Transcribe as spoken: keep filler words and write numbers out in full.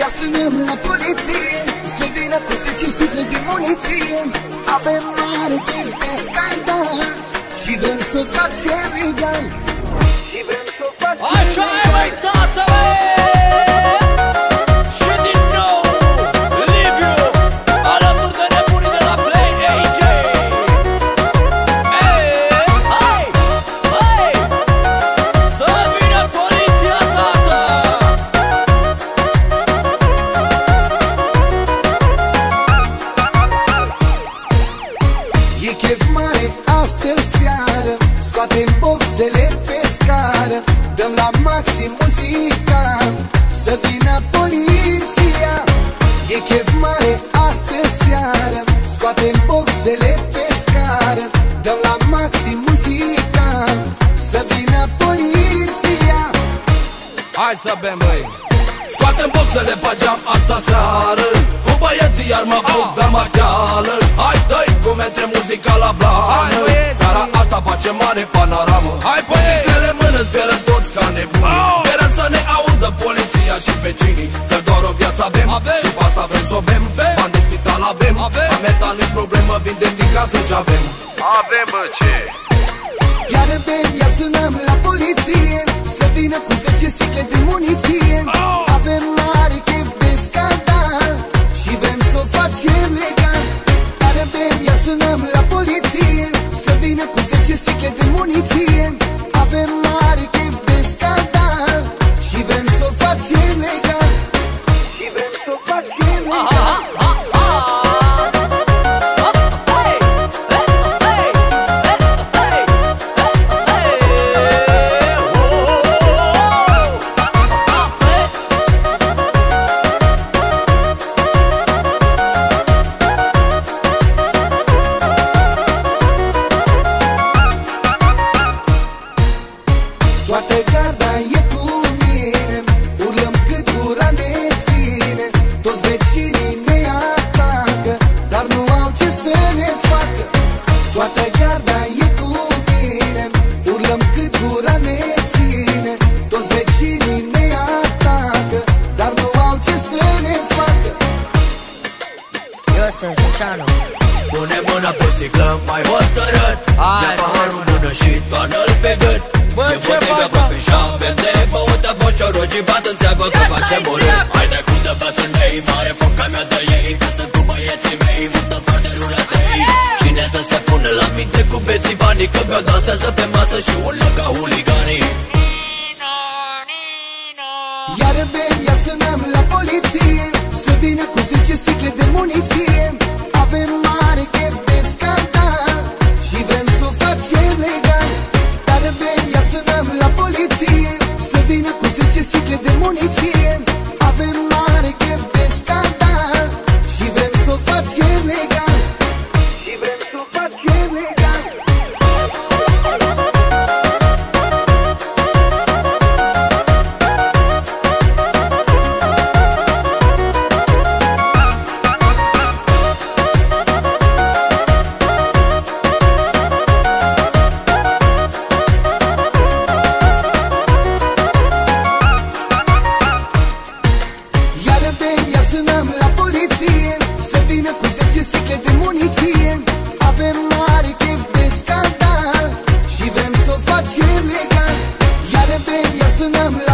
iar sunăm la poliție să vină cu zece sute de muniție. Avem mare chef de scandal și vrem să facem legal. Și vrem să facem legal. Așa e, măi, tată, băi! Și din nou Liviu alături de nebunii de la Play A J. Ei, hai, hai, să vină poliția, tată! E chef mare astă seară, scoatem boxele pe scară, dăm la maxim muzica, să vină poliția. E chef mare astă seară, scoatem boxele pe scară, dăm la maxim muzica, să vină poliția. Hai să bem, băi! Scoatem boxele pe geam asta seară, cu băieții iar mă buc de macheală. Hai, dă-i cum intre muzica la blană, seara asta face mare panoramă. Hai, băiețele mână, sperăm toți ca nebuni, sperăm să ne audă poliția și vecinii, că doar o viață avem, și pe asta vrem să o bem. Bani de spital avem, ameta nu-i problemă, vindem din casă ce avem. Avem, bă, ce? Iar bem, iar sunăm la poliție să vină cu zece sticle de muniție. Avem mare chef de scandal și vrem să o facem legal. Iar bem, iar sunăm la poliție să vină cu zece sticle de muniție. Avem mare chef de scandal și vrem să o facem legal. Și vrem să o facem legal. Toată garda e cu mine, urlăm cât gura ne ține. Toți vecinii ne atacă, dar nu au ce să ne facă. Toată garda e cu mine, urlăm cât gura ne ține. Toți vecinii ne atacă, dar nu au ce să ne facă. Eu sunt Juceanu. Pune mâna pe sticlă mai hotărât, ia paharul în mână și toarnă-l pe gât. Bă, E ce botiga, faci, bă, mă? pe șaven de băută, boșorogii bat în țeavă că facem urât. Hai trecut de bătrânei, mare foca mea de ei, că sunt cu băieții mei, multă parte rulatei. Cine să se pună la minte cu beții banii, că mi-o dansează pe masă și urlă ca huliganii. Iar bem, iar sunăm la poliție să vină cu zece sticle de muniție. Avem mare chef de scandal și vrem să o facem legal. Iar bem, iar sunăm la poliție să vină cu zece sticle de muniție. Avem mare chef de scandal și vrem să o facem legal. Și vrem să o facem legal. Iar bem, iar sunăm la poliție să vină cu zece sticle de muniție. Avem mare chef de scandal și vrem să o facem legal. Iar bem, iar sunăm la